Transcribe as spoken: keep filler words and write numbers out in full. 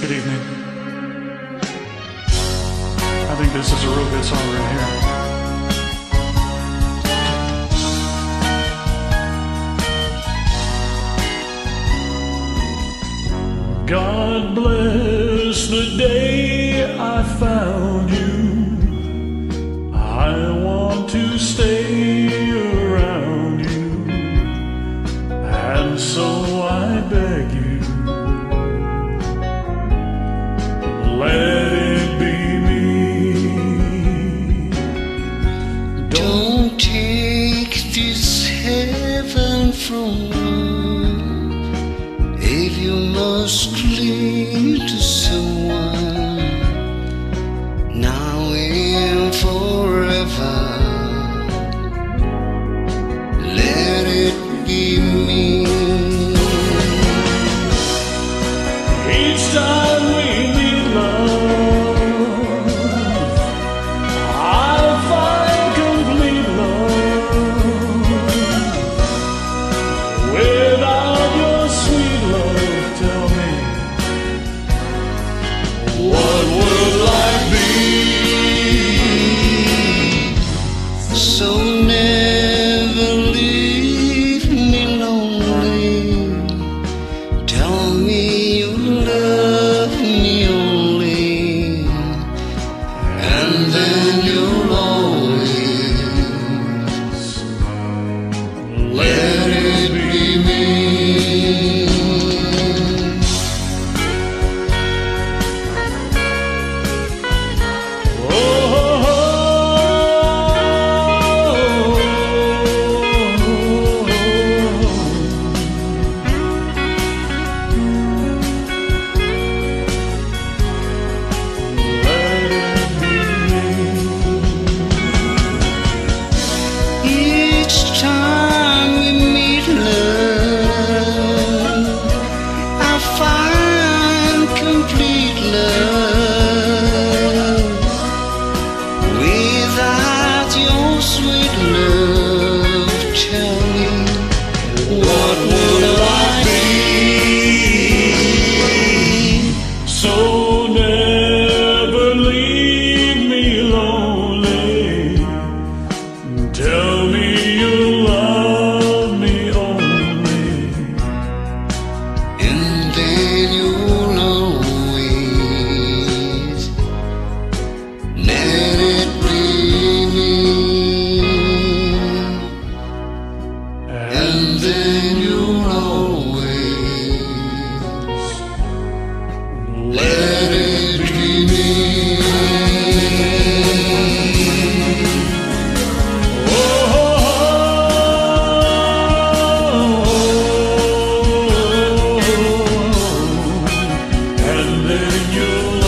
Good evening. I think this is a real good song right here. God bless the day I found you. I want to stay around you, and so I beg you, let it be me. Don't take this heaven from me. If you must cling to someone now and forever, let it be me. Each time we meet, love, I find complete love. Without your sweet love, tell me, what would life be? So never leave me lonely. Tell me you love me only, and then you'll always let it be me. Each time we meet, love, I find complete love. Without your sweet love, tell me, what would I be? So never leave me lonely. Tell me you love me only, And then you'll always let it be me. And then you'll always let it be me. and then you'll